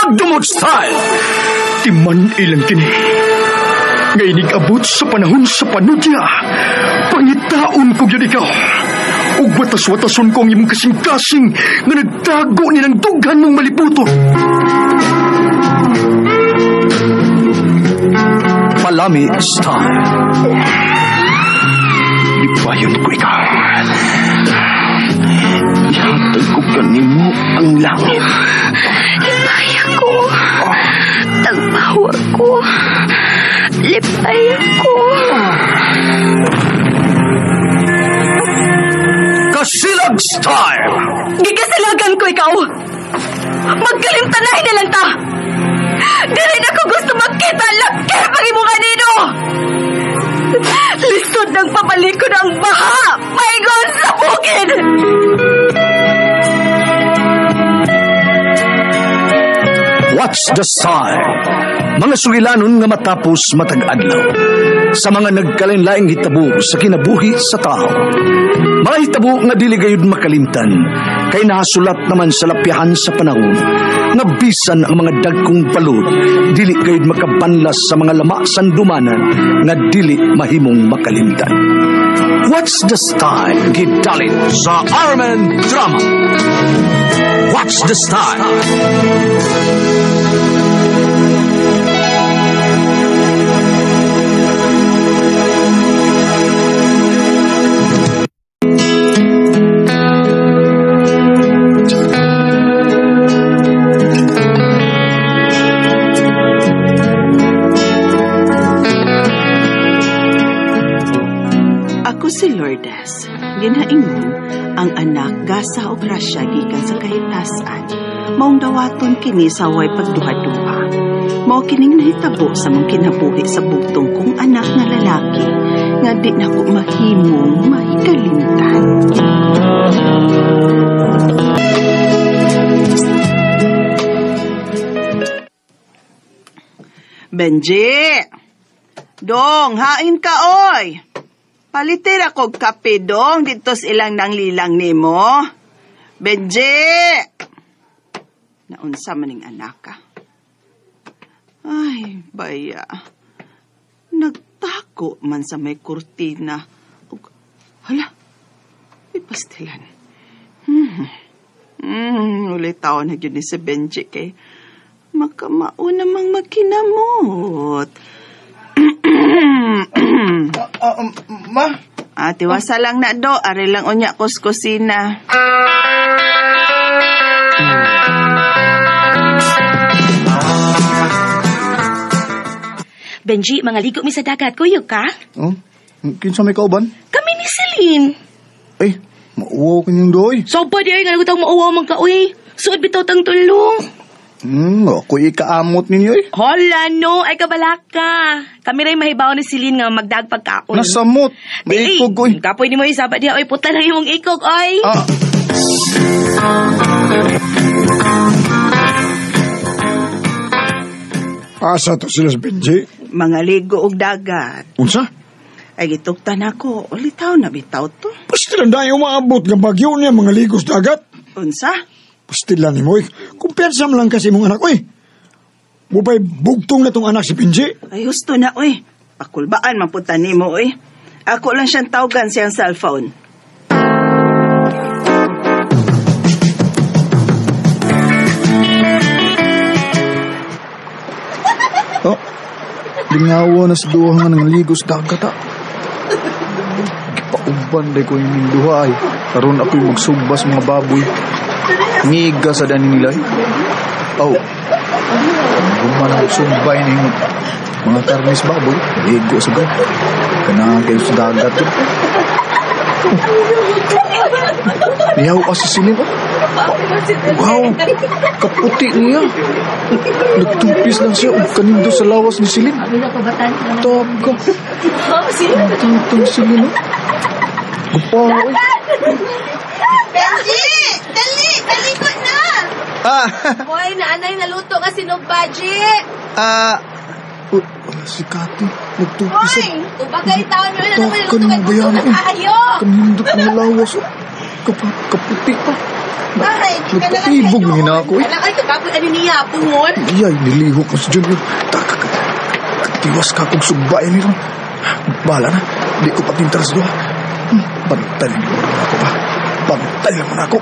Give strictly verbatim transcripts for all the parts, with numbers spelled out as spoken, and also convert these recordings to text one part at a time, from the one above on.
Magdumot style! Timan ilang kini. Ngayon abot sa panahon sa panudya. Pangitaon ko yun ikaw. Ug watas-watason ko ang imong kasing-kasing nga nagtago ni ng dughan mong maliputon. Palami style. Ipayon ko ikaw. Ihatag ko kanimo ang langit. Lipay ako. Tagpawa ko. Lipay ako. Kasilag style! Gigasilagan ko ikaw. Magkalimtanahin na lang ta. Dili na ko gusto makita laki pag imo kanino. Lisod ng papalikod ang baha. Paigon sa bukid. Watch the sign. Mga sugilanon nga matapos matag-adlaw. Sa mga nagkalain-laing hitabo sa kinabuhi sa tao. Mga hitabo nga dili gayud makalimtan. Kay nasulat naman sa lapyahan sa panahon. Nga bisan ang mga dagkong balod. Dili gayud makabanlas sa mga lama sandumanan. Nga dili mahimong makalimtan. What's the style? Gidalit sa Armen Drama. What's the style? Si Lourdes, ginaingon ang anak gasa o grasya gikan sa kahitasan. Maong dawaton kini sa way pagduha-duha. Mao kining nahitabo sa mong kinabuhi sa bugtong kong anak nga lalaki nga di na ko mahimong mahikalimtan. Benji! Dong, hain ka oy! Palitir ako kape dong dito sa ilang nang lilang nimo. Benji! Naunsa maning anak ka. Ay, baya. Nagtako man sa may kurtina. Hala, may pastilan. Hmm. Hmm, ulit tao na yun ni si Benji kay makamao namang magkinamot. uh, uh, ma? Ah, tiwasa lang na do. Ari lang unya kuskusina. Benji, mangaligo mi sa dagat. Kuyog ka? Oh, kinsa may kauban? Kami ni Celine. Ay, mauwaw kanyang doy. Sopa di ay nga nagutang mauwaw man ka, uy. Suod bitaw tang tulong. Hmm, ako ikaamot ninyo eh. Hola, no. Ay, kabalaka. Kami rin mahibaw ni Celine nga magdag pagkaon. Nasamot. May ikog, oy. Kapoy ni mo isabat diya, oy. Puta na yung ikog, oy. Ah. Asa to sila sa Benji? Mga ligo og dagat. Unsa? Ay, gituktan ako. Ulitaw na bitaw to. Pastilan dahil umaabot ng bagyo niya mga ligos dagat. Unsa? Pastilan ni mo eh. Kumpensa mo lang kasi mong anak ko eh. Bupay bugtong na tong anak si Benji. Ay, gusto na, oy. Pakulbaan, mapunta ni mo, oy. Ako lang siyang tawagan siyang cellphone. Oh, lingawa na sa duha nga ng ligos dagat ah. Gipauban day ko yung duha ay. Karoon ako'y magsubas mga baboy. Ngiga sa dani nila eh. Oh, guman ang sumbay na yung mga karnis baboy. Ligo sa gawin. Kanaan kayo sa dagat yun. Liyaw ka si Silin oh. Wow, kaputi niya. Nagtupis lang siya. Kanindo sa lawas ni Silin. Taga. Tantang Silin oh. Gupaw eh. Benji! Dali! Talikod na! Ah! Boy, naanay naluto ka sinog baji! Ah! Uh, si Kati, nagtupis Boy! Tubagay taon nyo na naman Takan naluto mo ka bayan gusto eh. ka ayo! Kanindot ng lawas oh. Kap- kaputi pa. Ay, di ka na lang Nagpatibog na hina ako eh. Anak, ay, kagapon ano niya, pungon. Iyay, nilihok ko sa Junior. Takak. Katiwas ka kong subay ni Ron. Bahala na. Di ko patintaras doon. Hmm, bantalin mo na ako pa. Bantalin mo na ako.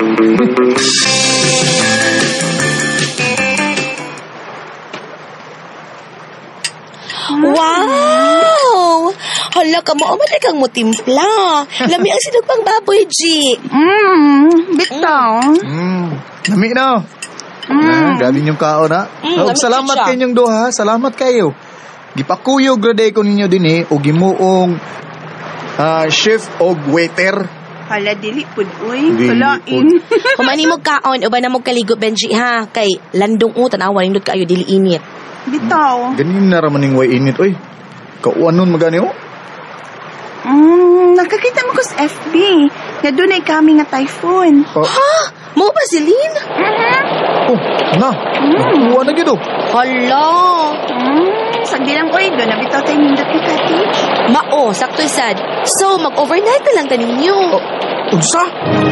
Wow! Hala ka mo, amatay kang mo timpla. Lami ang sinugpang baboy, G. Mm, bitaw. Hmm, nami na. Ah, grabe yung kao na. Mm, Oh, nami salamat siya. kayong duha. Salamat kayo. Gipakuyog grade ko ninyo din eh. O gimuong ah, chef o waiter. Hala, dili pud, uy. Dili Kalain. Kumani mo kaon, uba na mo kaligo, Benji, ha? Kay landong o, tanawan, nindot kayo, dili init. Bitaw. Ganin na raman yung way init. Oy, kauanon magani o? Mm, nakakita mo ko sa F B. Nga doon ay kami nga typhoon. Oh, Ha? Mo ba si Lynn? oh na. Nakuha na gito. Hala! Mm, sagdi lang, uy. Doon na bitaw tayo nindot ni Kati. Mao, sakto'y sad. So, mag-overnight na lang ka ninyo. Oh, unsa?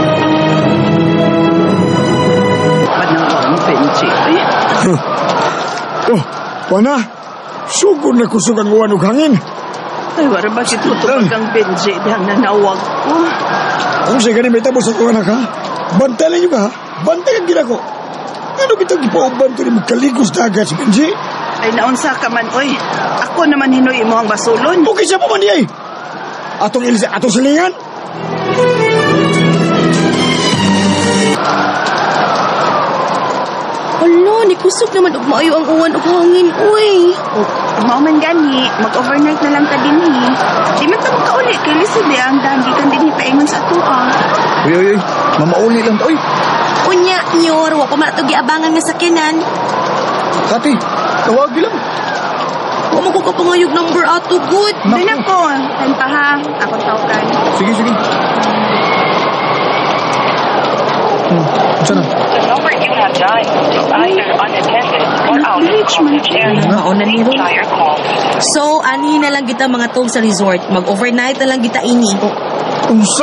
Panang ko ang Benji. Ay, Oh, wana. Sugod na kusog ang uwan ug hangin. ay wala ba kitutupag ang Benji dahang nanawag ko. Kung siya ganun may tapos sa anak ha, bantalan nyo ka ha? Bantalan gila ko. Ano kitang ipauban to ni magkaligos na agad si Benji? Ay naunsa ka man, oy. Ako naman hinoy mo ang basulon. Okay siya pa man niya eh. Atong ilis, atong silingan. Hala, ni kusog naman ug maayo ang uwan ug hangin, uy. O, mao man gani, mag-overnight na lang ka din hi. Di man ta makauli kay lisod di ang dandi kan din hi paingon sa atoa. Uy, uy, uy. Mamauli lang. Uy, Unya, nyor, wa pa man ito giabangan nga sakyanan. Kati, tawagi lang. Wa mo ko kapangayog number ato, good. Doon ako, tan pa ha. Ako tawagan. Sige, sige. Hmm, unsa na? The number you have dialed is either unattended or out of coverage area. Mauna ni Please Ron. try your call. So, anhi na lang kita mga tog sa resort. Mag-overnight na lang kita ini. Unsa?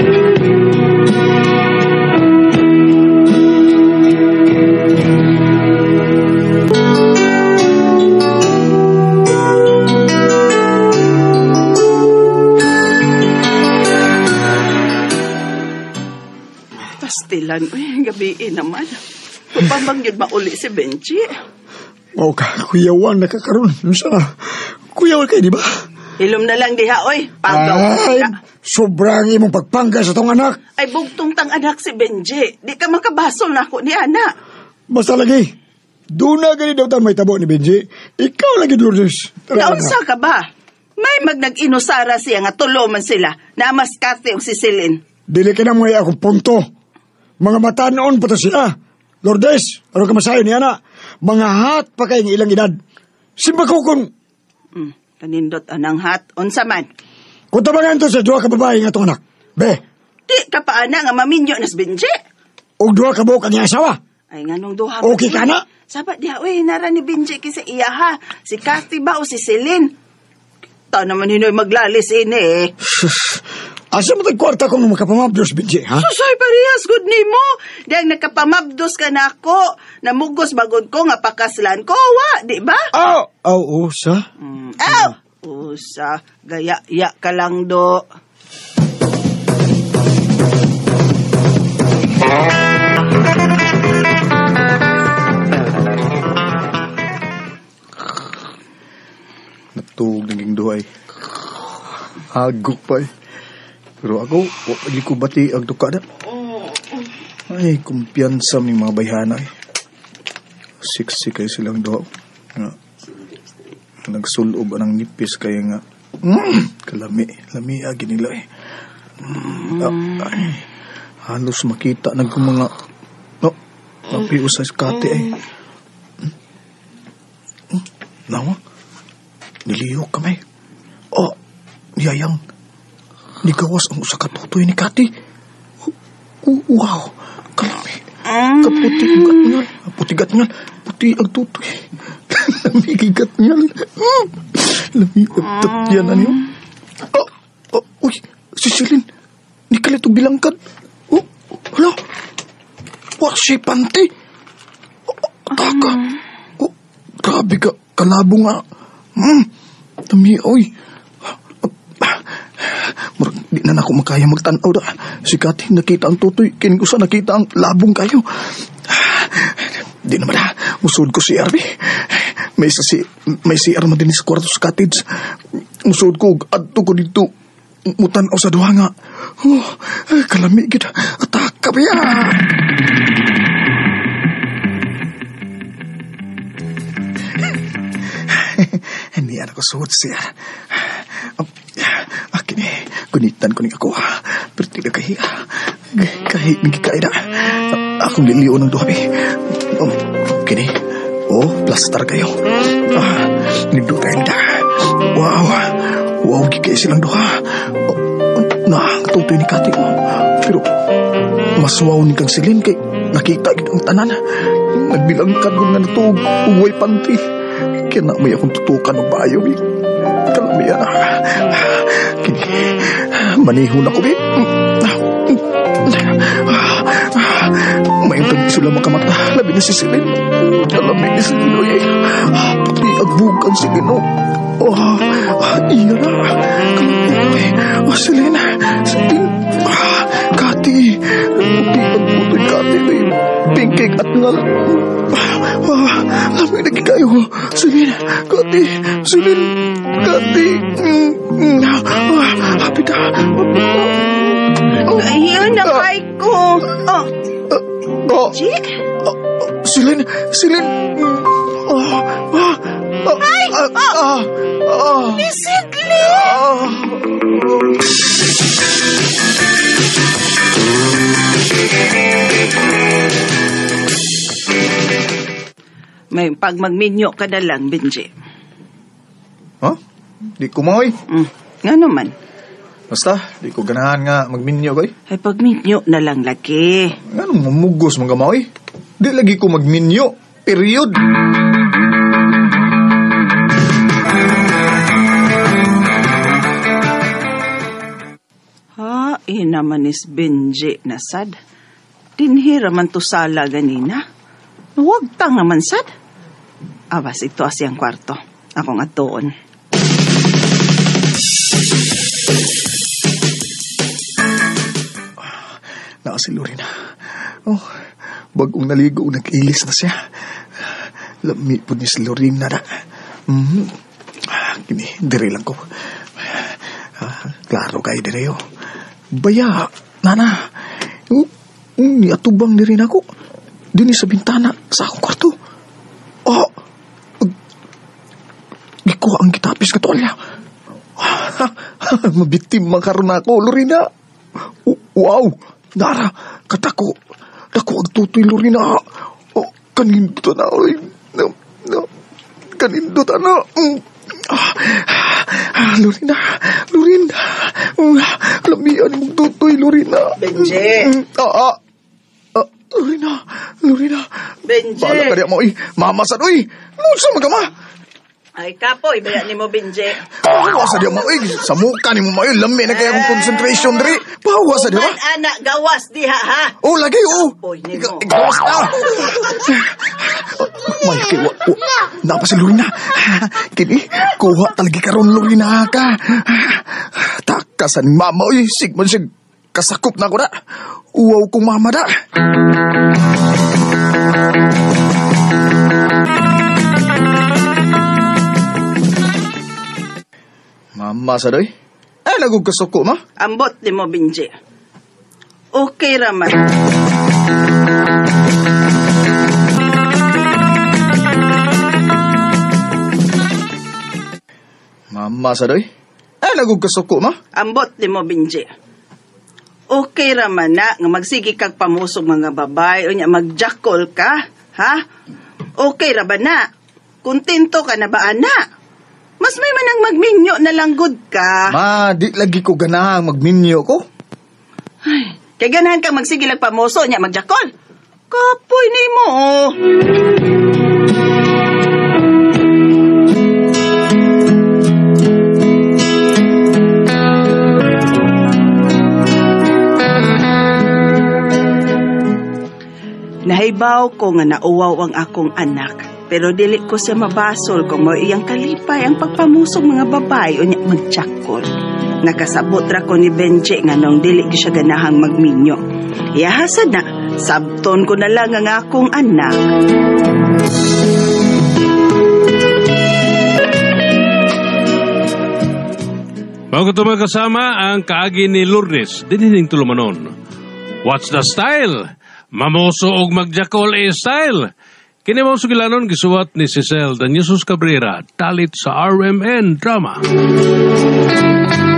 Pastilan, uy, gabiin naman. Pabang yun mauli si Benji. O ka, kuyawan na kakaroon. Unsa na? Kuyawan kayo, di ba? Hilom na lang diha, oy. Pagaw Ay, ka. sobrang imong pagpangga sa tong anak. Ay, bugtong tang anak si Benji. Di ka makabasol na ako ni Ana. Basta lagi. Doon na gani daw tayo may tabo ni Benji. Ikaw lagi, Lourdes. Tara, Naunsa ka ba? May mag nag-inusara siya nga tulo man sila na mas kate o si Celine. Dili ka na mga akong punto. Mga mata noon pa to siya. Lourdes, ano ka masayo niya na? Mga hat pa kayong ilang edad. Simba ko kung... Hmm, kanindot anang hat. Unsa man. Kung tabangan to sa duha ka babae nga itong anak. Be, Di ka pa ana nga maminyo nas Benji. o duha ka buhok ang iyang asawa. Ay nganong duha. Okay ka na? Sabat diha, uy, nara ni Benji kisa iya ha. Si Cathy ba o si Celine? Ta naman hinoy maglalis ini eh. Asa mo tagkwarta kung makapamabdos, Benji, ha? Susay parehas good ni mo. Dahil nakapamabdos ka na ako. Namugos bagod ko nga pakaslan ko, wa, di ba? Aw! Aw, usa? Mm. Aw! Usa, gaya-ya ka lang do. Natug naging duhay. Hagok pa eh. Pero ako, wapali ko bati ang duka na. Ay, kumpiyansa may mga bayhana eh. Siksi kayo silang duha. Nga. Nagsulob anang nipis kaya nga. Mm, kalami. Lami agi nila eh. Mm, ah, ay, halos makita nag mga... No, mapius sa kate eh. Hmm? Hmm? Nawa? Niliyok kami. Oh, yayang. Nigawas ang usa ka tutoy ni Kati. Uh, wow, kalami. Kaputigat niyan. Putigat niyan. Puti ang tutoy. Lamigigat niyan. Lami ang tatyan na niyo. Oh, oh, uy, si Celine. Ni kalito bilangkan. Hala, wa si panty. Taka. Oh, grabe ka, kalabo nga. Hmm, tami, oy. Murag, di na ako makaya magtanaw da. Si Kati nakita ang tutoy, kin ko sa nakita ang labong kayo. Di naman na, musod ko si Arby. May isa si, may si Arma din sa kwarto sa cottage. Musod ko, adto ko dito. Mutanaw sa duha nga. Oh, kalami kita. Ataka ba ya? Hindi yan ako suot siya. Akin eh, gunitan ko ni ako. Pero di na kahiya. Kahit nagkikaida. Akong liliw ng duhabi. Kini, oh, plaster kayo. Ah, nido kayo nida. Wow, wow, gigay silang duha. Oh, na, katutoy ni Kati mo. Pero, mas wow ni kang silin kay nakita gid ang tanan. Nagbilang ka doon na natug, uway panty. Kaya na may akong tutukan ng bayo, eh. Kalamiyan na. Kini, manihon ako, eh. May utang sila makamata. Labi na si Silin. Kalamig ni Silin, oy. Pati agbugan si Lino. Oh, iya na. Kalamig, oh, Silin. Silin. Kati. Pati agbutoy Kati, eh. Pingkik at ngal. Lamig lagi kayo. Silin. Kati. Silin. Kati. Hapit na. Ayaw na kay ko. Oh. Oh, Jik? uh, Silin, Silin. Oh, ah, Ay! ah, Oh! ah, ah, Bisigli! ah. May pag magminyo ka na lang, Benji. Huh? Di ko moy. Mm. Nga naman. Basta, di ko ganahan nga magminyo koy. Ay pagminyo na lang laki. Anong mamugos mga moy? Di lagi ko magminyo. Period. Ha, eh naman is Benji na sad. Dinhira man to sala ganina. Huwag tang naman sad. Abas, ito asiyang kwarto. Akong atoon. Nakasiluri na. Oh, bagong naligo, nag-ilis na siya. Lami po ni si Lorena na. Mm-hmm. Ah, kini, dire lang ko. Ah, klaro kayo dire yo. Baya, nana. Uh, ni atubang dire na ako. Dini sa bintana, sa akong kwarto. Oh, gikuha ang gitapis ka tolya. Mabitim makaroon ako, Lorena. Wow, Nara, katako. Dako ang tutoy, Lorena. Oh, kanindot na. No, no. Kanindot na. Mm. Ah, ah, Lorena, Lorena. Mm, lamian mong tutoy, Lorena. Benji. Mm, ah, ah. Ah, Lorena, Lorena. Benji. Bala ka diya mo, oy. Mama sa doy. Nunsa magama. Ay, kapoy, bayan ni mo, Benji. Pahawa sa diya mo, oy. Sa mukha ni mo, mayo. Lami na kaya akong concentration, diri. Pahawa sa diya mo. Uman, anak, gawas diha, ha? Oh, lagi, oh. Kapoy ni Ikaw, mo. ikaw, na. May, kiwa, oh. Napa si Lorena. Kini, kuha talaga karon Lorena ka. Takasan ni mama, oy. Sigman siya kasakop na ko na. Uwaw kong mama da. Mama sa doy? Eh, nagugkasuko ma? Ambot ni mo, Benji. Okay raman. Mama sa doy? Eh, nagugkasuko ma? Ambot ni mo, Benji. Okay raman na nga magsigi kag pamusog mga babay o nya magjakol ka, ha? Okay ra ba na? Kontento ka na ba, ana? Mas may manang magminyo na lang good ka. Ma, di lagi ko ganahang magminyo ko. Ay, kay ganahan kang magsige lang pamuso nya magjakol. Kapoy ni mo, oh. Ibaw ko nga nauwaw ang akong anak. Pero dili ko siya mabasol kung mo iyang kalipay ang pagpamusog mga babae o niya magtsyakol. Nakasabot ra ko ni Benji nga nung dili ko siya ganahang magminyo. Iyahasad na, sabton ko na lang ang akong anak. Bago ito magkasama ang kaagi ni Lourdes, dinining tulumanon. What's the style? Mamoso og magjakol e style. Kini mao sugilanon gisuwat ni Cecil Danyesus Cabrera, talit sa R M N Drama.